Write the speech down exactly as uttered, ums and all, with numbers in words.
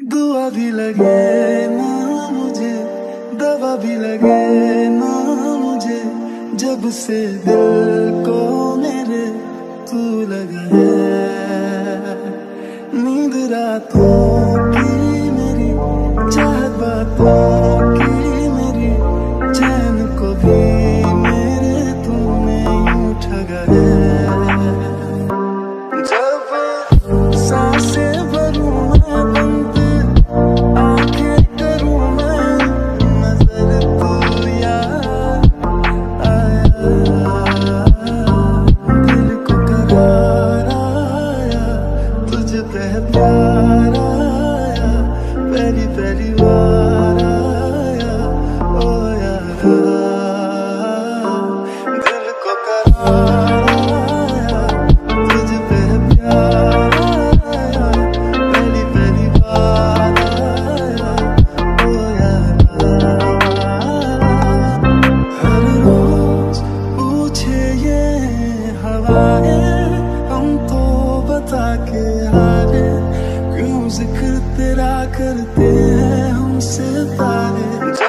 दुआ भी लगे ना मुझे, दवा भी लगे ना मुझे, जब से दिल को मेरे तू लगा है। नींद रातों की मेरी, चाहत बातों की मेरी, चैन को भी मेरे तूने यूं ठगा है। जब सांसें भरूं मैं बंद, आंखें करूं मैं नजर, तू याद आया। दिल को करार आया, तुझ पे प्यार आया, पहली पहली बार आया ओ यारा। दिल को करार आया, तुझ पे प्यार आया, पहली पहली बार आया ओ यारा। हर रोज पूछे ये हवाएं, हम तो बता के हारे, क्यों जिक्र तेरा करते हैं हमसे तारे।